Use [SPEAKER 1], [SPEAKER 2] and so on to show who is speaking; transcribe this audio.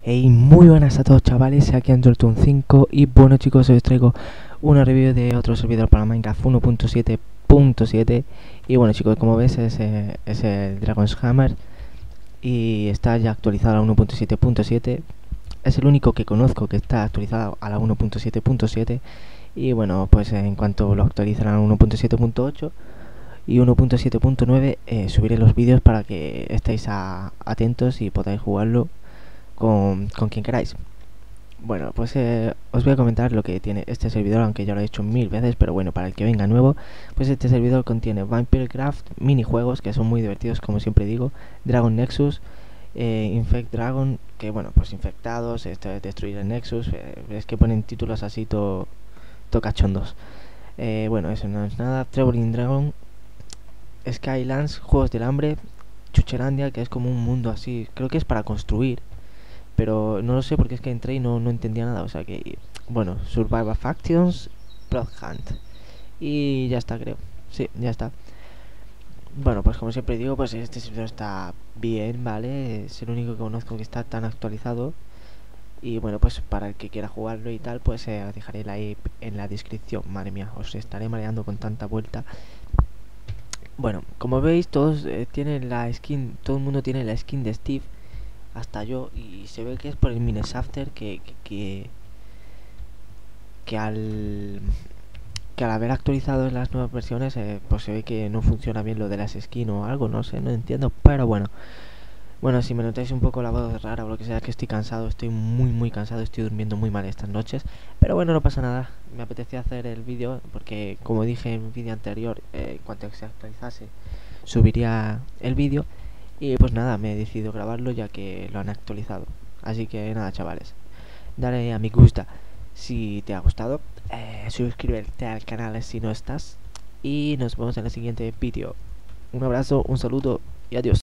[SPEAKER 1] Hey, muy buenas a todos chavales, aquí Android 5 y bueno chicos, hoy os traigo una review de otro servidor para Minecraft 1.7.7 y bueno chicos, como ves es el Dragon's Hammer y está ya actualizado a la 1.7.7. Es el único que conozco que está actualizado a la 1.7.7 y bueno, pues en cuanto lo actualicen a la 1.7.8 y 1.7.9 subiré los vídeos para que estéis atentos y podáis jugarlo con quien queráis. Bueno, pues os voy a comentar lo que tiene este servidor, aunque ya lo he hecho 1000 veces, pero bueno, para el que venga nuevo, pues este servidor contiene Vampire-Craft, minijuegos que son muy divertidos, como siempre digo, Dragon Nexus, Infect Dragon, que bueno, pues infectados, esto es destruir el Nexus, es que ponen títulos así todo cachondos. Bueno, eso no es nada. Traveling Dragon, Skylands, Juegos del Hambre, Chucherandia, que es como un mundo así, creo que es para construir, pero no lo sé porque es que entré y no entendía nada, o sea que, bueno, Survival Factions, Blood Hunt, y ya está, creo, sí, ya está. Bueno, pues como siempre digo, pues este servidor está bien, ¿vale? Es el único que conozco que está tan actualizado. Y bueno, pues para el que quiera jugarlo y tal, pues os dejaré la IP en la descripción. Madre mía, os estaré mareando con tanta vuelta. Bueno, como veis, todos tienen la skin, todo el mundo tiene la skin de Steve, hasta yo, y se ve que es por el Mineshafter que al haber actualizado en las nuevas versiones, pues se ve que no funciona bien lo de las skins o algo, no sé, no entiendo, pero bueno. Bueno, si me notáis un poco la voz rara o lo que sea, es que estoy cansado, estoy muy cansado, estoy durmiendo muy mal estas noches, pero bueno, no pasa nada, me apetecía hacer el vídeo porque como dije en un vídeo anterior, en cuanto se actualizase subiría el vídeo y pues nada, me he decidido grabarlo ya que lo han actualizado, así que nada chavales, dale a me gusta si te ha gustado, suscríbete al canal si no estás y nos vemos en el siguiente vídeo. Un abrazo, un saludo y adiós.